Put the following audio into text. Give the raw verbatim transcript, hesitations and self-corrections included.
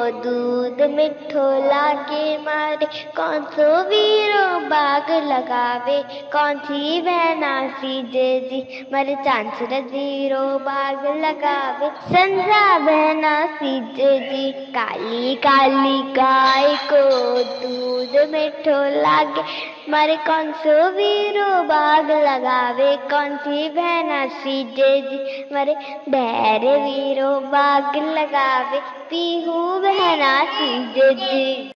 दूध मिठो लागे मारे, कौन सो वीरो बाग लगावे, कौन सी बहना सीजे जी मारे चांचर जीरो बाग लगावे। संजा बहना सीजे जी काली काली गाय को दूध मिठो लागे मारे, कौन सो वीरो बाग लगावे, कौन सी बहना सीजे जी मारे बैर वीरो बाग लगावे, पीहू बहना सीजे जी।